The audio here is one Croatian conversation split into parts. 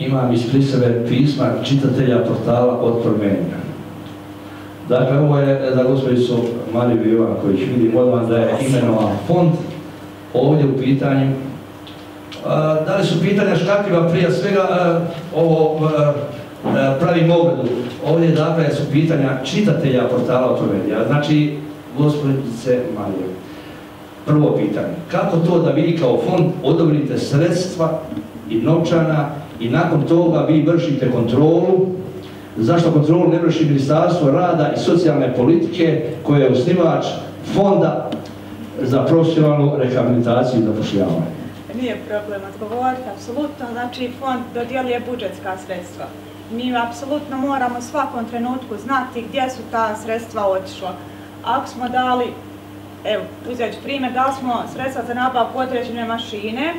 imam ispred sebe pisma čitatelja portala Otpor menja. Dakle, ovo je za gospođicu Mariju Ivanković. Vidim odmah da je imenovan fond ovdje u pitanju. Da li su pitanja škakljiva? Prije svega ovo pravim ogledu. Ovdje dakle su pitanja čitatelja portala Otpor menja. Znači, gospođice Marije, prvo pitanje. Kako to da vi kao fond odobrite sredstva i novčana i nakon toga vi vršite kontrolu? Zašto kontrolu ne vrši Ministarstvo rada i socijalne politike koje je osnivač fonda za profesionalnu rehabilitaciju i zapošljavanje? Nije problem odgovoriti, apsolutno. Znači, fond dodjeljuje budžetska sredstva. Mi apsolutno moramo u svakom trenutku znati gdje su ta sredstva otišla. Ako smo dali, evo, uzet ću primjer, dali smo sredstva za nabavku određene mašine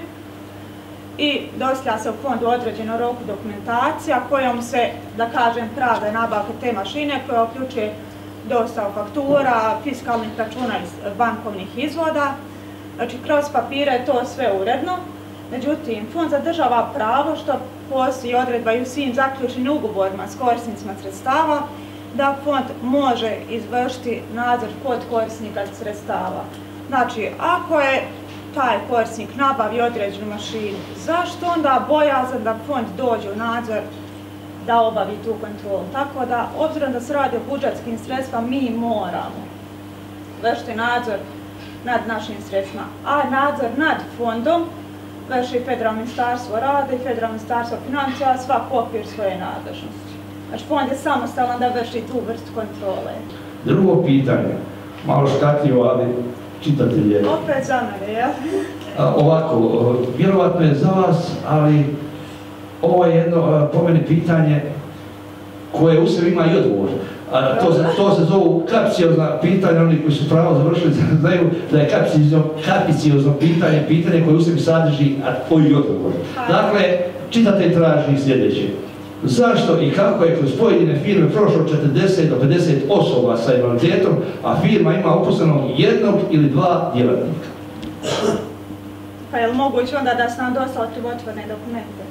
i dostavlja se u fond u određenom roku dokumentacija kojom se, da kažem, pravda nabavka te mašine koja uključuje dostavu faktura, fiskalnih računa i bankovnih izvoda. Znači, kroz papire je to sve uredno. Međutim, fond zadržava pravo što postoji odredba i u svim zaključenim ugovorima s korisnicima sredstava da fond može izvršiti nadzor kod korisnika sredstava. Znači, ako je taj korisnik nabavi određenu mašinu, zašto onda bojazan da fond dođe u nadzor da obavi tu kontrolu? Tako da, obzirom da se radi o budžetskim sredstvima, mi moramo vršiti nadzor nad našim sredstvima, a nadzor nad fondom vrši Federalno ministarstvo rada i Federalno ministarstvo financija, svak u okvir svoje nadležnosti. Znači, fond je samostalan da vrši tu vrstu kontrole. Drugo pitanje, malo škakljivo, ali čitatelj je... Opet za mene, jel? Ovako, vjerovatno je za vas, ali ovo je jedno, po meni, pitanje koje u sebi ima i odgovor. To se zovu kapiciozna pitanja, oni koji su pravo završili znaju da je kapiciozno pitanje koje u sebi sadrži i odgovor. Dakle, čitatelj traži sljedeće. Zašto i kako je kroz pojedine firme prošlo 40 do 50 osoba sa invaliditetom, a firma ima uposlenog jednog ili dva djelatnika? Pa je li moguće onda da se nam dosta krivotvorene dokumente?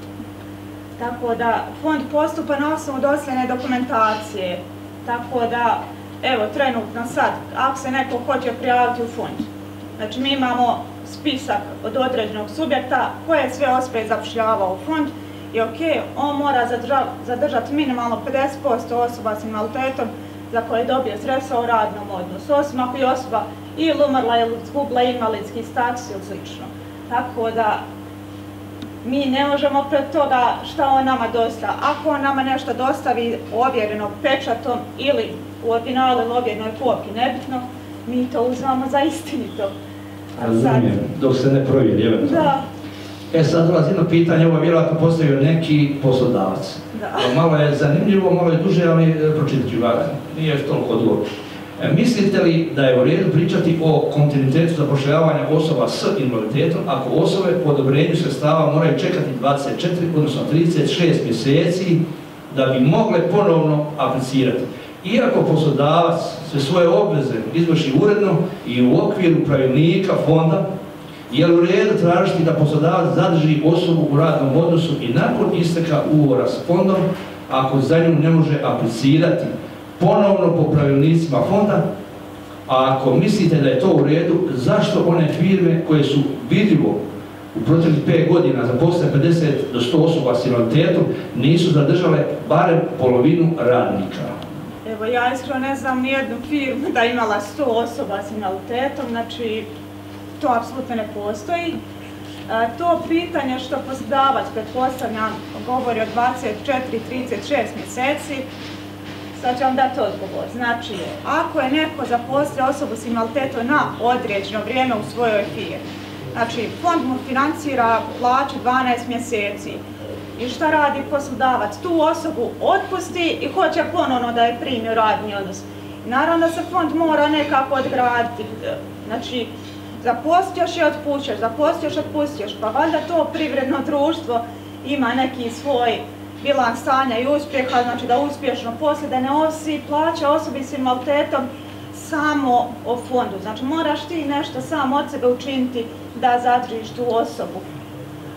Tako da fond postupa na osnovu dosljedne dokumentacije. Tako da, evo, trenutno sad, ako se neko hoće prijaviti u fond, znači mi imamo spisak od određenog subjekta koje sve osobe zapošljava u fond i ok, on mora zadržati minimalno 50% osoba s invaliditetom za koje dobije sredstva u radnom odnosu, osim ako je osoba ili umrla ili izgubila invalidski status ili slično. Tako da mi ne možemo pred toga šta on nama dosta. Ako on nama nešto dostavi ovjereno pečatom ili u originalu ili ovjerenoj kopiji, nebitno, mi to uzmamo za istinito. Razumijem, dok se ne provjeri, eventualno. Da. Sad dolazi jedno pitanje, ovo je vjerojatno postavio neki poslodavac. Malo je zanimljivo, malo je duže, ali pročitat ću ga, nije toliko odgovor. Mislite li da je u redu pričati o kontinuitetu zapošljavanja osoba s invaliditetom ako osobe po odobrenju sredstava moraju čekati 24, odnosno 36 mjeseci da bi mogle ponovno aplicirati? Iako poslodavac sve svoje obveze izvrši uredno i u okviru pravilnika fonda, je li u redu tražiti da poslodavac zadrži osobu u radnom odnosu i nakon isteka ugovora s fondom ako za nju ne može aplicirati ponovno po pravilnicima fonda? A ako mislite da je to u redu, zašto one firme koje su vidljivo u proteklih 5 godina zaposlene 50 do 100 osoba s invaliditetom nisu zadržale barem polovinu radnika? Evo, ja iskreno ne znam nijednu firmu da je imala 100 osoba s invaliditetom, znači to apsolutno ne postoji. To pitanje što poslodavac, pretpostavljam, govori o 24-36 mjeseci, sad ću vam dati odgovor. Znači, ako je neko zaposlio osobu s invaliditetom na određeno vrijeme u svojoj firmi, znači fond mu financira plaću 12 mjeseci i šta radi poslodavac? Tu osobu otpusti i hoće ponovno da je primi u radni odnos. Naravno da se fond mora nekako odgraditi. Znači, zaposlioš i otpušćeš, zaposlioš i otpustiš, pa valjda to privredno društvo ima neki svoj bilans stanja i uspjeha, znači da uspješno poslije, da ne ovisi plaća osobi s invaliditetom samo o fondu. Znači moraš ti nešto sam od sebe učiniti da zadržiš tu osobu.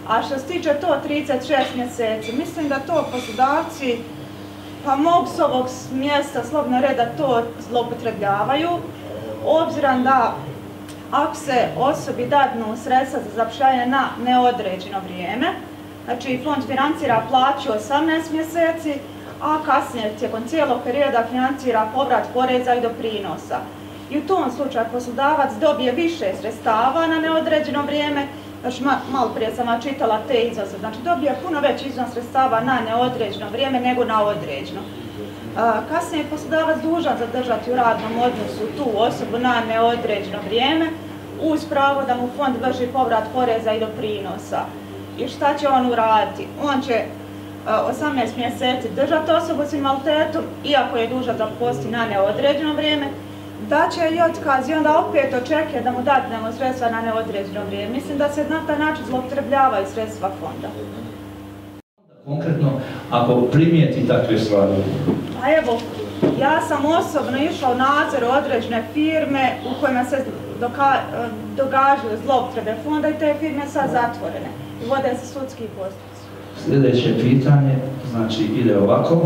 A što se tiče to 36 mjeseci, mislim da to poslodavci pa mogu s ovog mjesta slobodno reda to zloupotrebljavaju, obzirom da ako se osobi dadnu sredstva za zapošljavanje na neodređeno vrijeme, znači fond financira plaću 18 mjeseci, a kasnije tijekom cijelog perioda financira povrat poreza i doprinosa. I u tom slučaju poslodavac dobije više sredstava na neodređeno vrijeme, znači malo prije sam čitala te iznose, znači dobije puno veći iznos sredstava na neodređeno vrijeme nego na određeno. Kasnije je poslodavac dužan zadržati u radnom odnosu tu osobu na neodređeno vrijeme uz pravo da mu fond vrši povrat poreza i doprinosa. I šta će on uraditi? On će 18 mjeseci držati osobu s invaliditetom, iako je dužan zaposliti na neodređeno vrijeme, da će i otkaz i onda opet očekuje da mu dadnemo sredstva na neodređeno vrijeme. Mislim da se na taj način zloupotrebljavaju sredstva fonda. Konkretno, ako primijeti takve stvari? A evo, ja sam osobno išla u nadzor određene firme u kojima se događaju zloupotrebe fonda i te firme sad zatvorene i vode se sudski postupci. Sljedeće pitanje, znači ide ovako.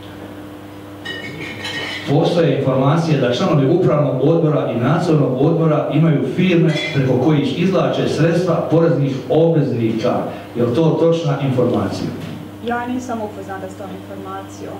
Postoje informacije da članovi upravnog odbora i nadzornog odbora imaju firme preko kojih izvlače sredstva poreznih obveznika. Je li to točna informacija? Ja nisam upoznata s tom informacijom.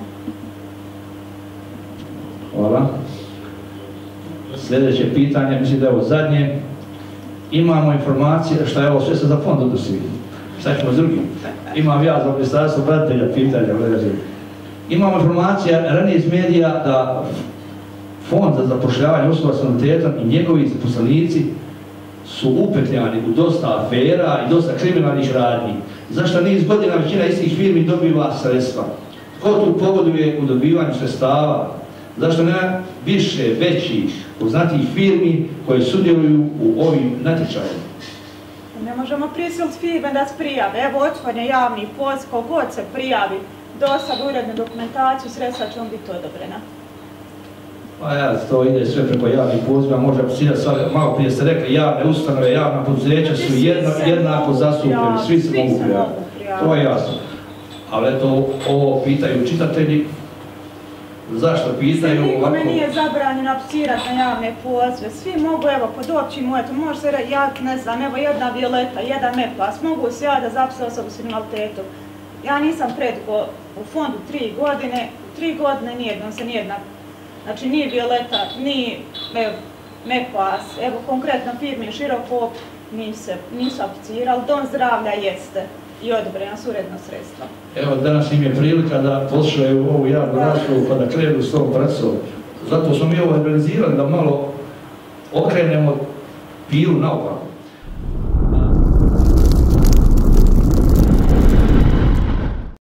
Hvala. Sljedeće pitanje, mislim da je ovo zadnje. Imamo informacije, šta je ovo sve se za fond odnosi? Šta ćemo s drugim? Imam ja za ministarstvo branitelja pitanja. Imamo informacija ranije iz medija da fond za zapošljavanje osoba s invaliditetom i njegovi zaposlenici su upetljani u dosta afera i dosta kriminalnih radnji. Zašto niz godina većina istih firmi dobiva sredstva? Ko tu pogoduje u dobivanju sredstava? Zašto nema više, većih, poznatijih firmi koje sudjeluju u ovim natječajima? Ne možemo prisiliti firme da se prijave. Evo, otvoren je javni poziv, kogod se prijavi do sad urednu dokumentaciju, sredstva će biti odobrena. Pa ja, to ide sve preko javnih poziva, može aplicirati sve, malo prije ste rekli, javne ustanove, javna poduzeća su jednako zastupljeni, svi se mogu prijaviti. To je jasno. Ali eto, ovo pitaju čitatelji, zašto pitaju ovako? Nikome nije zabranjeno aplicirati na javne pozive, svi mogu, evo, pod općim uvjetom, može se javiti, ne znam, evo jedna Violeta, jedan MEPAS, mogu se javiti da zaposle osobu s invaliditetom. Ja nisam predugo u fondu 3 godine, 3 godine nijednom se nijedna, znači ni Violeta, ni MEPAS, evo konkretno firmi Širokop nisu aplicirali, Dom zdravlja jeste i odobrena su uredno sredstva. Evo, danas im je prilika da poslušaju ovu javnu raspravu pa da krenu s tom praksom. Zato smo mi ovo organizirali da malo okrenemo pilu naopako.